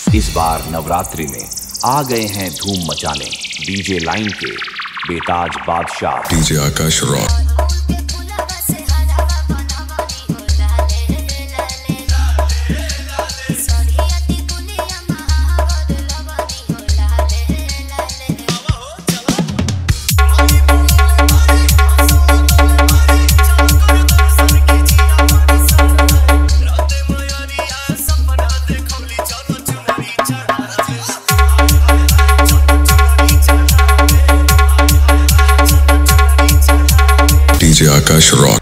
इस बार नवरात्रि में आ गए हैं धूम मचाने डीजे लाइन के बेताज बादशाह DJ Akash Rock. DJ Akash Rock.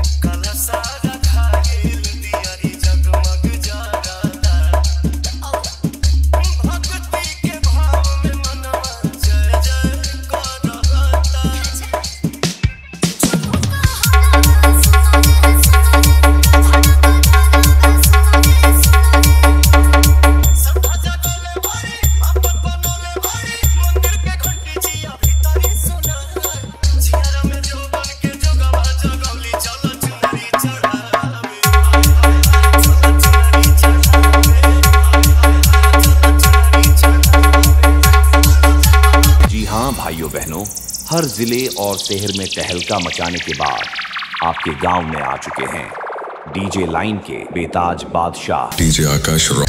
भाइयों बहनों, हर जिले और शहर में तहलका मचाने के बाद आपके गांव में आ चुके हैं डीजे लाइन के बेताज बादशाह DJ Akash Rock.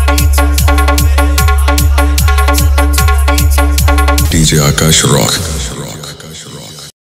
DJ Akash rock.